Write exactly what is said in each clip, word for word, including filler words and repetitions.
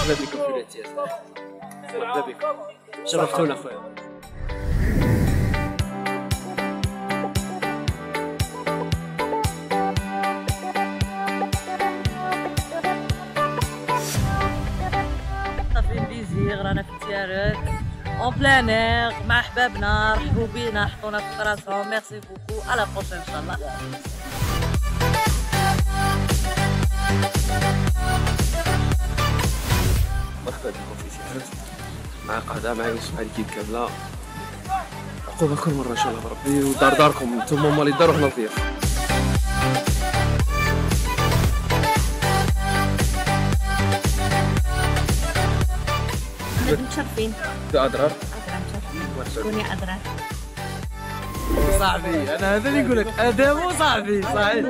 مرحبا بكم في الاتياس. مرحبا بكم، شرفتونا خويا. صافي بليزير، رانا في التيارات اون بلان اير مع حبابنا، رحبوا بينا، حطونا في راسهم. ميرسي بوكو، على بروشين ان شاء الله. مرحبا بكم في تيارات مع قادة، مع يوسف علي كيد كاملة. عقوبة كل مرة ان شاء الله بربي، ودار داركم نتوما هما اللي داروا، حنا الضياف. متشرفين. أدرار أدرار متشرفين. شكون يا أدرار؟ صاحبي أنا هذا اللي يقول لك، هذا مو صاحبي صحيح.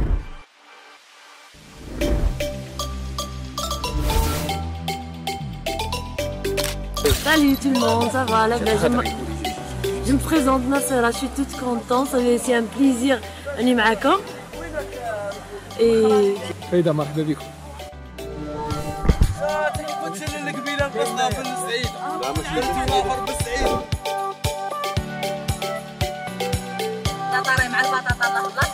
Salut tout le monde, ça va, la je, me... je me présente Nassera, je suis toute contente, c'est un plaisir d'être avec vous. Et... فايدة مرحبا بكم. طاري مع البطاطا الله.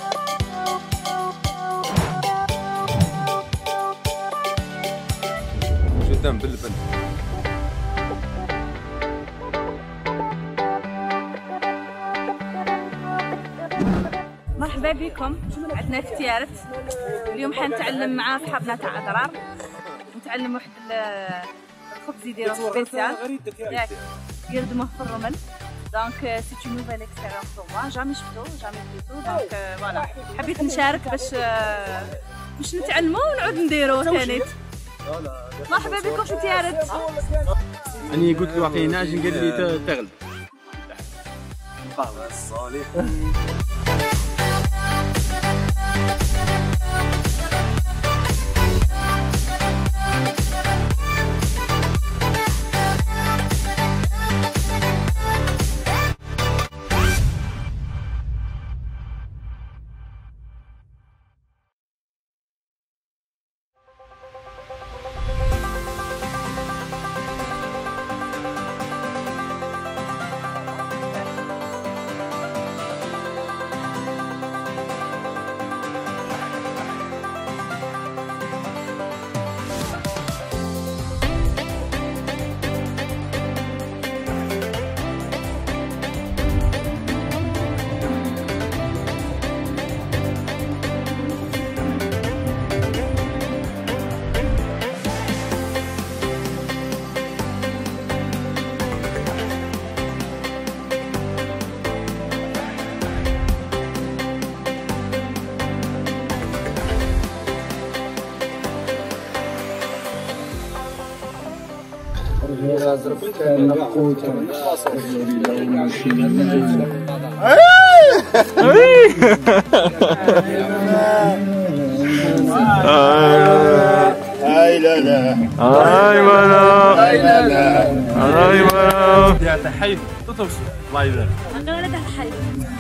جدا باللبن. مرحبا بكم، عندنا في تيارت. اليوم حنتعلم مع صحابنا تاع أدرار، نتعلم واحد الخبز يديروه سبيسيال ياك يردموه في الرمل. دونك سي اون نوفيل اكسبيريونس بور موا، جامي شفتو جامي كليتو. دونك فوالا حبيت نشارك باش باش نتعلمو ونعود نديرو ثاني. مرحبا بكم في تيارت. اني قلت له عطيني اجي قال لي تغلب. بابا الصالح. هاي لا لا هاي ولا هاي لا لا هاي ولا يا تحيد تطرش الله يبارك. أنا ولد الحي.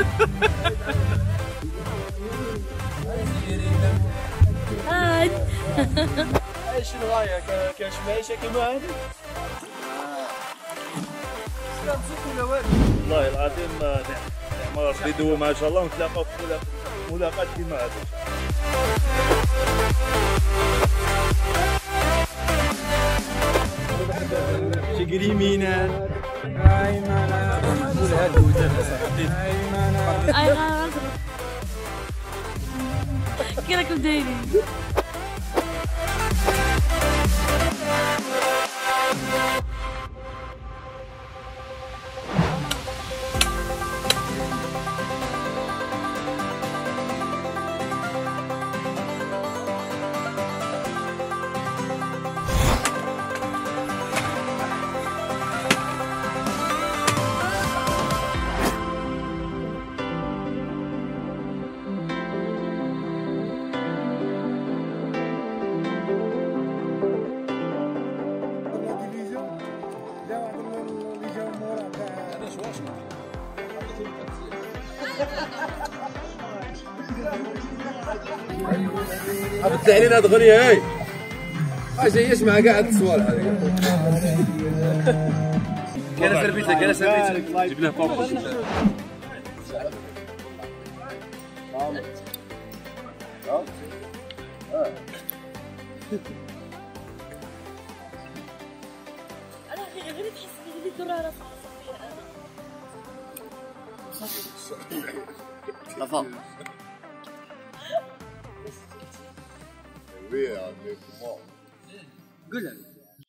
هاي. شنو رايك كاش معيشه كيما هذه؟ والله العظيم نعم ربي يدوم ما شاء الله، ونتلاقاو في ملاقات كيما هذه. شي قريمينا أيمن. كي راكم دايرين؟ حبت علينا دغري هاي اجي يسمع قاعد السوالف هذه. كان سربيته كان سربيته جيب له بابا. انا غير تحس بلي الدراره صافا قول له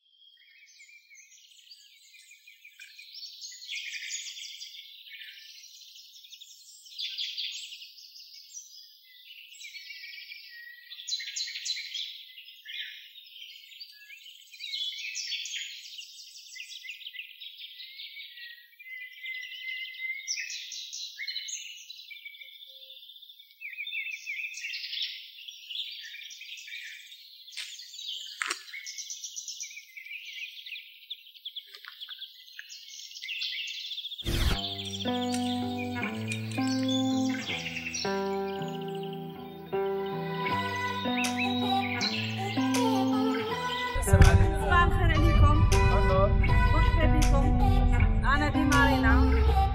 صباح الخير عليكم. مرحبا بكم. أنا دي مارينا.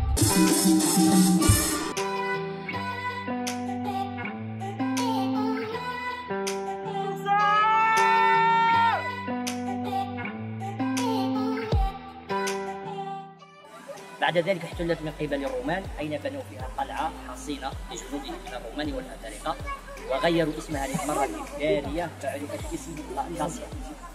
بعد ذلك احتلت من قبل الرومان حين بنوا فيها قلعة حصينة لجنودهم من الرومان والأمازيغ وغيروا اسمها للمرة الثانية فعرفت باسم داسيا.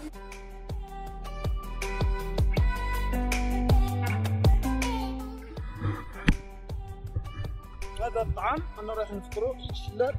هذا الطعام انا رايح نفطروا الشلال.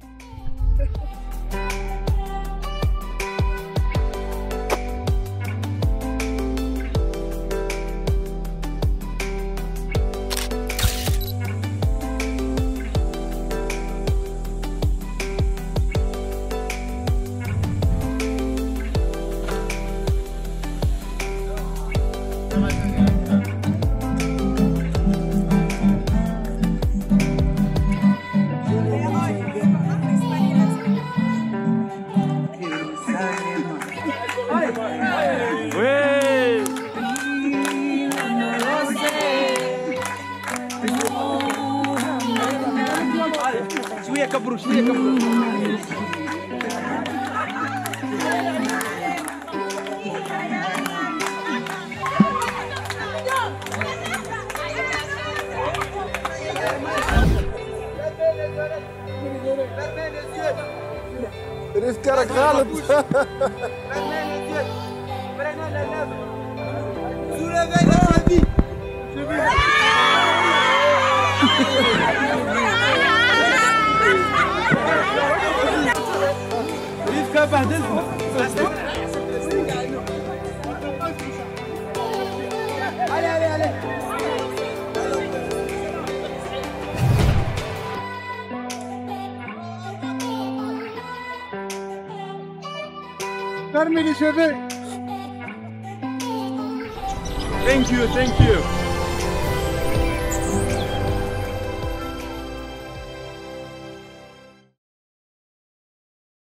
شويه كبروا شويه كبروا. ريسكارك غلط. ريسكا بهدلتنا. علي علي علي. Termini şefi. Thank you, thank you.